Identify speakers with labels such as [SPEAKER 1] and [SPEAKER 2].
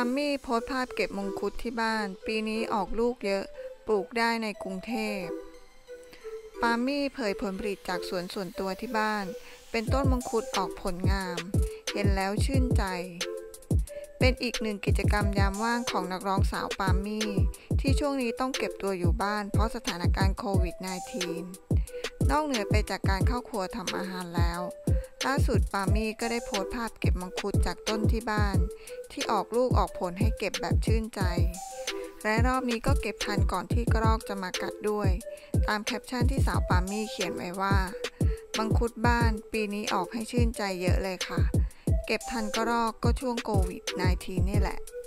[SPEAKER 1] ามมี่โพสต์ภาพเก็บมังคุดที่บ้านปีนี้ออกลูกเยอะปลูกได้ในกรุงเทพปามี่เผยผลผลิตจากสวนส่วนตัวที่บ้านเป็นต้นมังคุดออกผลงามเห็นแล้วชื่นใจเป็นอีกหนึ่งกิจกรรมยามว่างของนักร้องสาวปามี่ที่ช่วงนี้ต้องเก็บตัวอยู่บ้านเพราะสถานการณ์โควิด -19 นอกเหนือไปจากการเข้าครัวทำอาหารแล้วล่าสุดปามี่ก็ได้โพสต์ภาพเก็บมังคุดจากต้นที่บ้านที่ออกลูกออกผลให้เก็บแบบชื่นใจและรอบนี้ก็เก็บทันก่อนที่กระรอกจะมากัดด้วยตามแคปชั่นที่สาวปามี่เขียนไว้ว่ามังคุดบ้านปีนี้ออกให้ชื่นใจเยอะเลยค่ะเก็บทันกระรอกก็ช่วงโควิด -19 นี่แหละ